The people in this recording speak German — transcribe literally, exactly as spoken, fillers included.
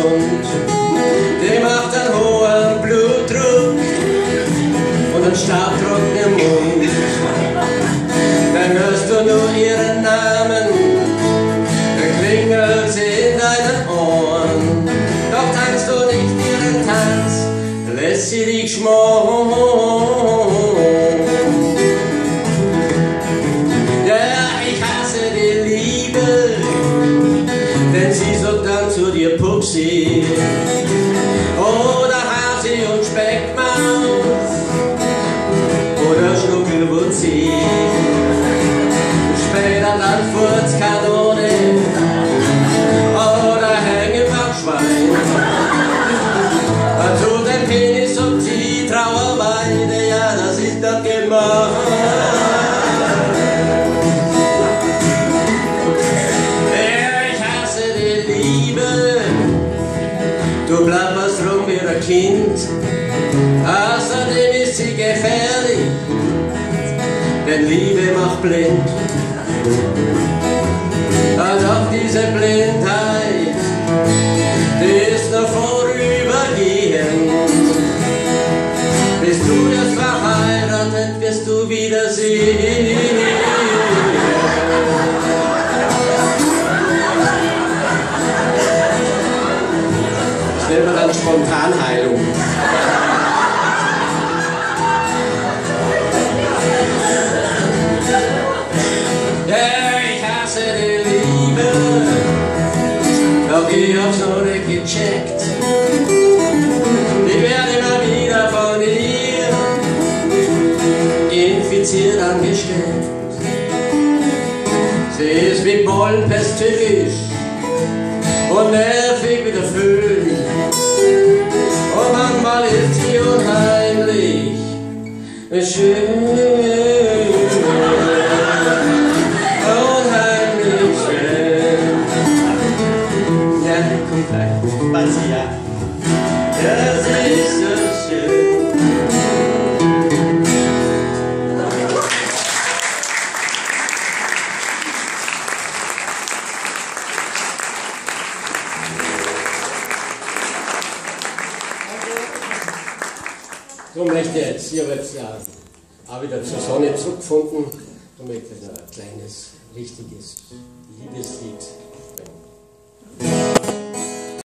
Hund, die macht einen hohen Blutdruck und einen staubtrockenen Mund. Dann hörst du nur ihren Namen, dann klingelt sie in deinen Ohren. Doch tanzt du nicht ihren Tanz, lässt sie dich schmoren. Ja, ich hasse die Liebe, denn sie sagt dann zu dir Pupsi oder Hasi und Speckmaus oder Schnuckelwutzi. Später dann Furzkanone oder Hängefachschwein. Zu dem Penis und die Trauerweide, ja, das ist das gemein. Du plapperst rum wie ein Kind, außerdem ist sie gefährlich, denn Liebe macht blind. Doch diese Blindheit, die ist nur vorübergehend. Bist du erst verheiratet, wirst du wieder sehen. Das nennt man dann Spontanheilung. Ja, ich hasse die Liebe, doch ich hab's noch nicht gecheckt. Ich werde immer wieder von ihr infiziert angesteckt. Sie ist wie Bollenpest tückisch und nervig wie der Föhn. Und manchmal ist sie unheimlich schön. Unheimlich schön. Ja, kommt gleich. Basia. Ja, sie ist so schön. So möchte jetzt, ich habe jetzt ja auch wieder zur Sonne zurückgefunden, so möchte ich ein kleines, richtiges Liebeslied